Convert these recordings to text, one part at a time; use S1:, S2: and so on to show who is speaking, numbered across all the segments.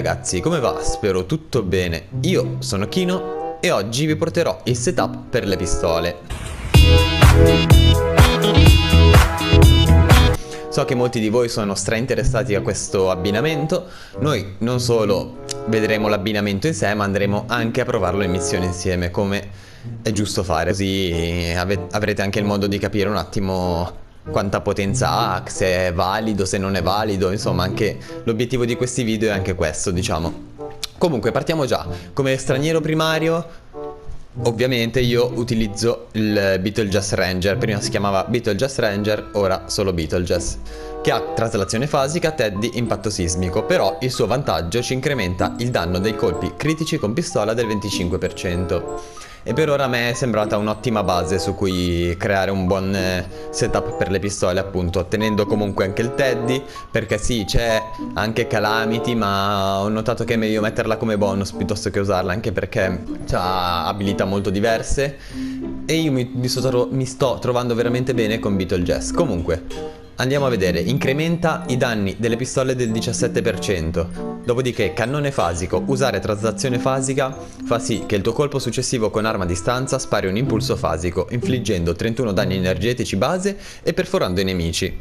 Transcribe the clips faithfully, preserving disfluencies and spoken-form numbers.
S1: ragazzi, come va? Spero tutto bene. Io sono Kino e oggi vi porterò il setup per le pistole. So che molti di voi sono stra interessati a questo abbinamento. Noi non solo vedremo l'abbinamento in sé, ma andremo anche a provarlo in missione insieme, come è giusto fare, così avrete anche il modo di capire un attimo quanta potenza ha, se è valido, se non è valido. Insomma, anche l'obiettivo di questi video è anche questo, diciamo. Comunque partiamo già. Come straniero primario, ovviamente io utilizzo il Beetlejuice Ranger. Prima si chiamava Beetlejuice Ranger, ora solo Beetlejuice, che ha traslazione fasica, Teddy, impatto sismico. Però il suo vantaggio ci incrementa il danno dei colpi critici con pistola del venticinque per cento. E per ora a me è sembrata un'ottima base su cui creare un buon setup per le pistole, appunto, tenendo comunque anche il Teddy, perché sì, c'è anche Calamity, ma ho notato che è meglio metterla come bonus piuttosto che usarla, anche perché ha abilità molto diverse e io mi, mi, sto, mi sto trovando veramente bene con Beetlejuice. Comunque andiamo a vedere. Incrementa i danni delle pistole del diciassette per cento. Dopodiché cannone fasico. Usare traslazione fasica fa sì che il tuo colpo successivo con arma a distanza spari un impulso fasico, infliggendo trentuno danni energetici base e perforando i nemici.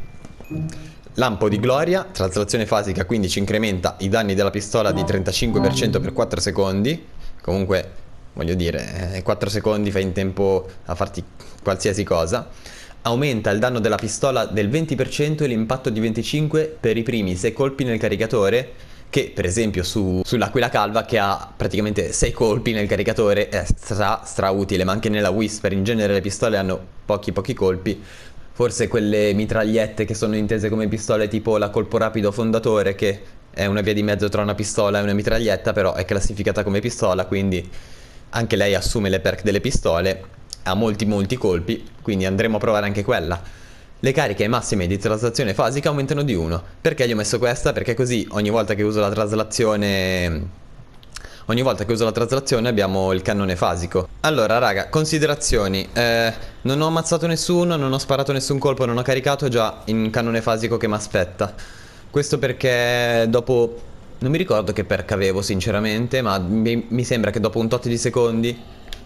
S1: Lampo di gloria. Traslazione fasica, quindi ci incrementa i danni della pistola di trentacinque per cento per quattro secondi. Comunque, voglio dire, quattro secondi fai in tempo a farti qualsiasi cosa. Aumenta il danno della pistola del venti per cento e l'impatto di venticinque per cento per i primi sei colpi nel caricatore, che per esempio su, sull'Aquila Calva, che ha praticamente sei colpi nel caricatore, è stra, stra utile. Ma anche nella Whisper in genere le pistole hanno pochi pochi colpi. Forse quelle mitragliette che sono intese come pistole, tipo la colpo rapido fondatore, che è una via di mezzo tra una pistola e una mitraglietta, però è classificata come pistola, quindi anche lei assume le perk delle pistole. Ha molti molti colpi, quindi andremo a provare anche quella. Le cariche massime di traslazione fasica aumentano di uno. Perché gli ho messo questa? Perché così ogni volta che uso la traslazione Ogni volta che uso la traslazione abbiamo il cannone fasico. Allora raga, considerazioni. eh, Non ho ammazzato nessuno, non ho sparato nessun colpo, non ho caricato già in cannone fasico che mi aspetta. Questo perché dopo, non mi ricordo che perk avevo sinceramente, ma mi, mi sembra che dopo un tot di secondi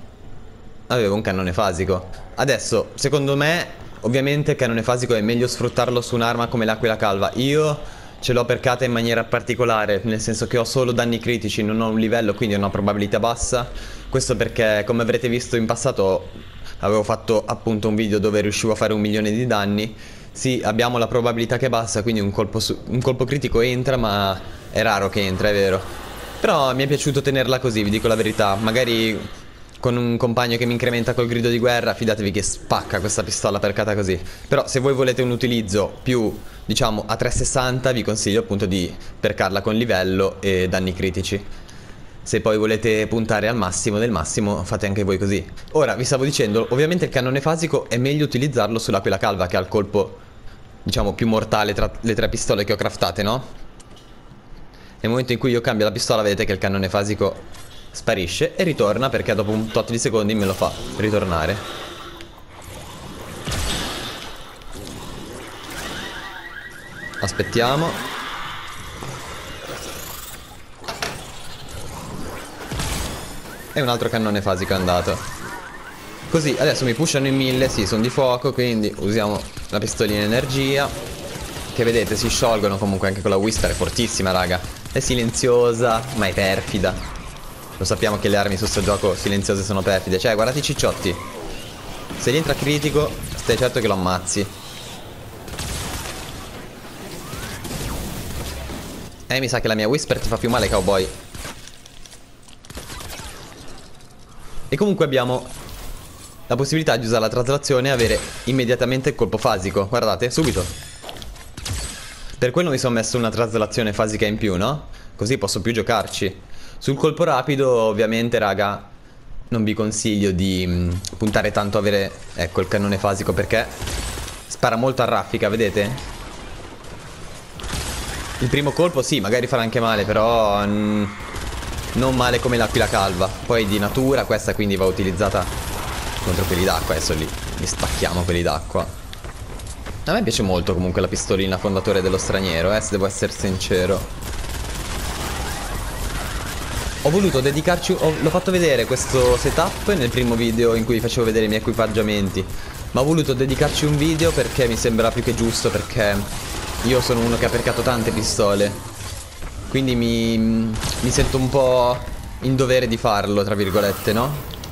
S1: avevo un cannone fasico. Adesso, secondo me, ovviamente il cannone fasico è meglio sfruttarlo su un'arma come l'Aquila Calva. Io ce l'ho percata in maniera particolare, nel senso che ho solo danni critici, non ho un livello, quindi ho una probabilità bassa. Questo perché, come avrete visto in passato, avevo fatto appunto un video dove riuscivo a fare un milione di danni. Sì, abbiamo la probabilità che è bassa, quindi un colpo, su un colpo critico entra, ma è raro che entra, è vero. Però mi è piaciuto tenerla così, vi dico la verità. Magari con un compagno che mi incrementa col grido di guerra, fidatevi che spacca questa pistola percata così. Però se voi volete un utilizzo più, diciamo, a trecentosessanta, vi consiglio appunto di percarla con livello e danni critici. Se poi volete puntare al massimo del massimo, fate anche voi così. Ora, vi stavo dicendo, ovviamente il cannone fasico è meglio utilizzarlo sull'Aquila Calva, che ha il colpo, diciamo, più mortale tra le tre pistole che ho craftate, no? Nel momento in cui io cambio la pistola, vedete che il cannone fasico sparisce e ritorna, perché dopo un tot di secondi me lo fa ritornare. Aspettiamo. E un altro cannone fasico è andato. Così, adesso mi pushano in mille, sì, sono di fuoco, quindi usiamo la pistolina energia, che vedete si sciolgono. Comunque anche con la Whisper è fortissima, raga. È silenziosa, ma è perfida. Lo sappiamo che le armi su sto gioco silenziose sono perfide. Cioè, guardate i cicciotti. Se gli entra critico, stai certo che lo ammazzi. Eh, mi sa che la mia Whisper ti fa più male, cowboy. E comunque abbiamo la possibilità di usare la traslazione e avere immediatamente il colpo fasico. Guardate, subito. Per quello mi sono messo una traslazione fasica in più, no? Così posso più giocarci. Sul colpo rapido, ovviamente, raga, non vi consiglio di mh, puntare tanto a avere, ecco, il cannone fasico, perché spara molto a raffica, vedete? Il primo colpo, sì, magari farà anche male, però mh, non male come l'Aquila Calva. Poi di natura questa quindi va utilizzata contro quelli d'acqua. Adesso li, li spacchiamo quelli d'acqua. A me piace molto comunque la pistolina fondatore dello straniero, eh, se devo essere sincero. ho voluto dedicarci, ho, l'ho fatto vedere questo setup nel primo video in cui facevo vedere i miei equipaggiamenti, ma ho voluto dedicarci un video perché mi sembra più che giusto, perché io sono uno che ha percato tante pistole, quindi mi, mi sento un po' in dovere di farlo, tra virgolette, no?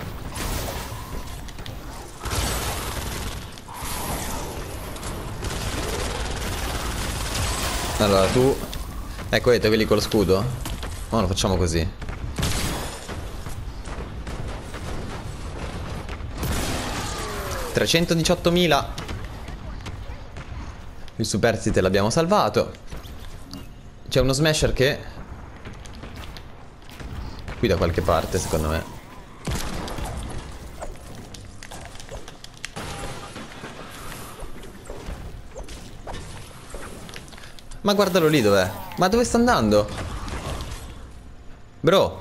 S1: Allora tu, ecco, vedete quelli con lo scudo? Oh, lo facciamo così. trecentodiciottomila. Il superstite l'abbiamo salvato. C'è uno smasher che qui da qualche parte, secondo me. Ma guardalo lì, dov'è? Ma dove sta andando? Bro.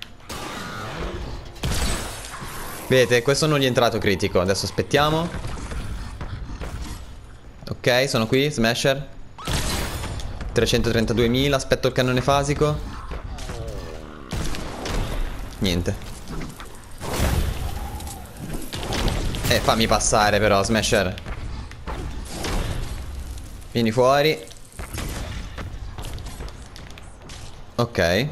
S1: Vedete, questo non gli è entrato critico. Adesso aspettiamo. Ok, sono qui, smasher. trecentotrentaduemila, aspetto il cannone fasico. Niente. Eh, fammi passare però, smasher. Vieni fuori. Ok.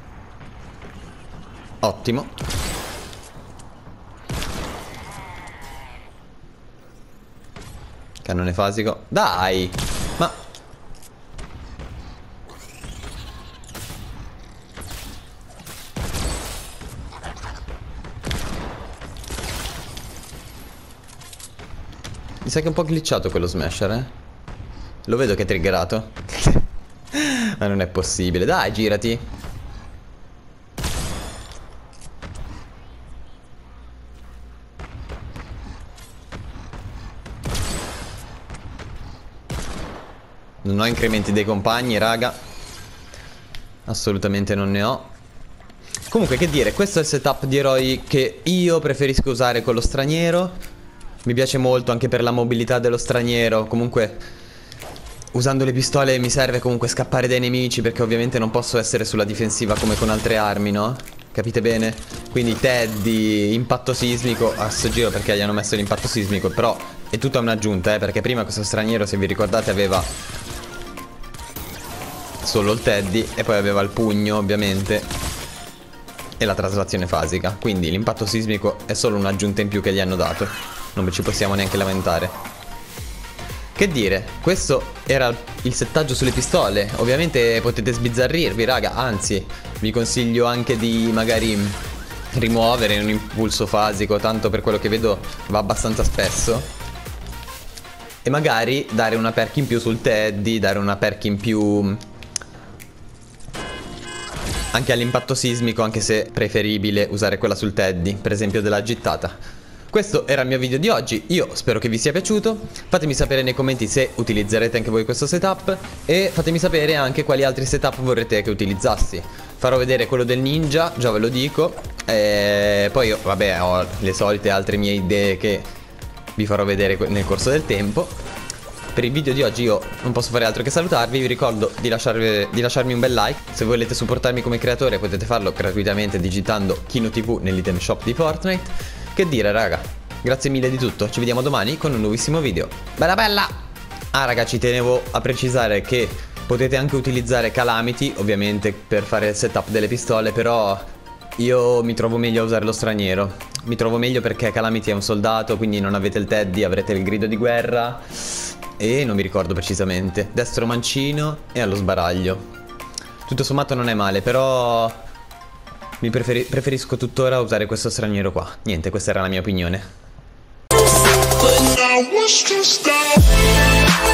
S1: Ottimo. Cannone fasico. Dai! Ma... mi sa che è un po' glitchato quello smasher, eh? Lo vedo che è triggerato. Ma non è possibile. Dai, girati. Non ho incrementi dei compagni, raga. Assolutamente non ne ho. Comunque, che dire, questo è il setup di eroi che io preferisco usare con lo straniero. Mi piace molto anche per la mobilità dello straniero. Comunque, usando le pistole mi serve comunque scappare dai nemici, perché ovviamente non posso essere sulla difensiva come con altre armi, no? Capite bene? Quindi Teddy, impatto sismico. A sto giro perché gli hanno messo l'impatto sismico, però è tutta un'aggiunta, eh, perché prima questo straniero, se vi ricordate, aveva solo il Teddy e poi aveva il pugno, ovviamente, e la traslazione fasica. Quindi l'impatto sismico è solo un'aggiunta in più che gli hanno dato. Non ci possiamo neanche lamentare. Che dire, questo era il settaggio sulle pistole. Ovviamente potete sbizzarrirvi, raga. Anzi, vi consiglio anche di magari rimuovere un impulso fasico, tanto per quello che vedo va abbastanza spesso. E magari dare una perk in più sul Teddy, dare una perk in più anche all'impatto sismico, anche se preferibile usare quella sul Teddy, per esempio della gittata. Questo era il mio video di oggi, io spero che vi sia piaciuto. Fatemi sapere nei commenti se utilizzerete anche voi questo setup, e fatemi sapere anche quali altri setup vorrete che utilizzassi. Farò vedere quello del ninja, già ve lo dico, e poi io, vabbè, ho le solite altre mie idee che vi farò vedere nel corso del tempo. Per il video di oggi io non posso fare altro che salutarvi. Vi ricordo di, lasciarvi, di lasciarmi un bel like. Se volete supportarmi come creatore potete farlo gratuitamente digitando Kino T V nell'item shop di Fortnite. Che dire, raga, grazie mille di tutto. Ci vediamo domani con un nuovissimo video. Bella bella! Ah, raga, ci tenevo a precisare che potete anche utilizzare Calamity, ovviamente, per fare il setup delle pistole, però io mi trovo meglio a usare lo straniero. Mi trovo meglio perché Calamity è un soldato, quindi non avete il Teddy, avrete il grido di guerra e non mi ricordo precisamente. Destro mancino e allo sbaraglio. Tutto sommato non è male, però mi preferi preferisco tuttora usare questo straniero qua. Niente, questa era la mia opinione.